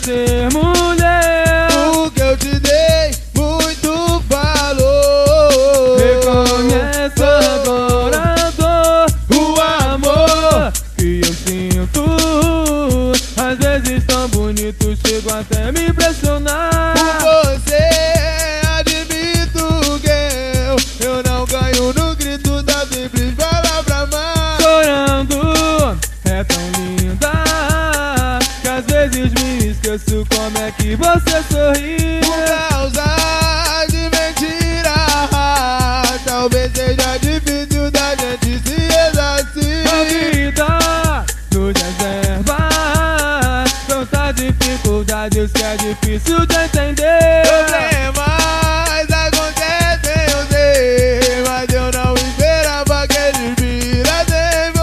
ser mulher, o que eu te dei muito valor. reconhece agora a dor, o amor que eu sinto. Às vezes tão bonito, chego até me impressionar. Por você admito que eu não ganho no grito da simples palavra amar. Chorando, é tão linda que às vezes me esqueço como é que você sorri. Por causa de mentira, talvez seja difícil da gente se exercer. A vida nos reserva tantas dificuldades que é difícil de entender. Problemas acontecem, eu sei, mas eu não esperava que ele virasse em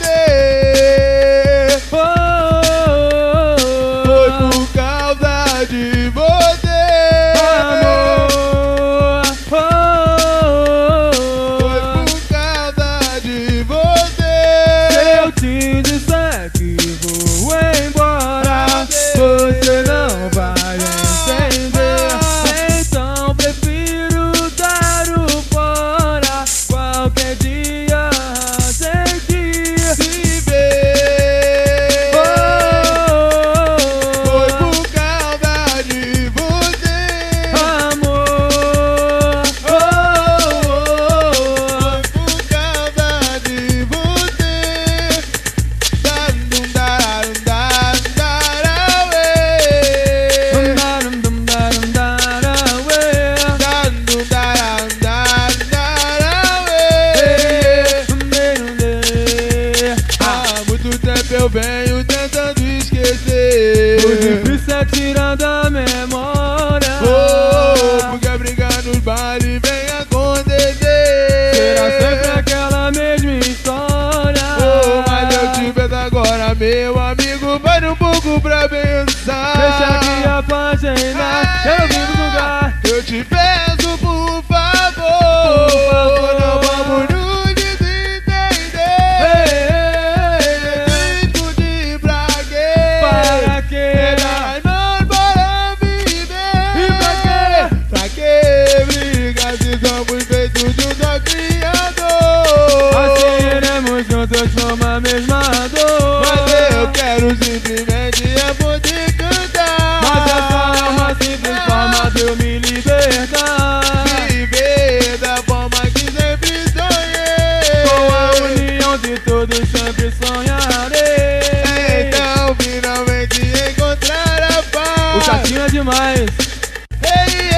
você. Foi por causa de você, Amor, foi por causa de você. se eu te disser que vou embora, você não vai entender. Então prefiro dar o fora. Qualquer dia a gente Se ver, foi por causa de você. amor, Foi por causa de você. Dandum darum darawê. Dandum darum darawê. Há muito tempo eu venho tentando esquecer. o difícil é tirar da memória. Porque brigar nos bailes vem acontecer. Será sempre aquela mesma história. Mas eu te peço agora, meu amigo, pare um pouco pra pensar. Deixa que a página eu vim do lugar. Eu te peço, por favor, não vamos nos desentender. Preciso de pra quê? Para quê? Nós para viver. E pra quê? Pra que brigar se somos feitos de um só Criador? Assim iremos juntos numa mesma dor. Mas eu quero simplesmente é poder cantar. Mas essa é uma simples forma de eu me libertar. Viver da forma que sempre sonhei. Com a união de todos sempre sonharei. Então finalmente encontrar a paz. O Catinho é demais. Ei,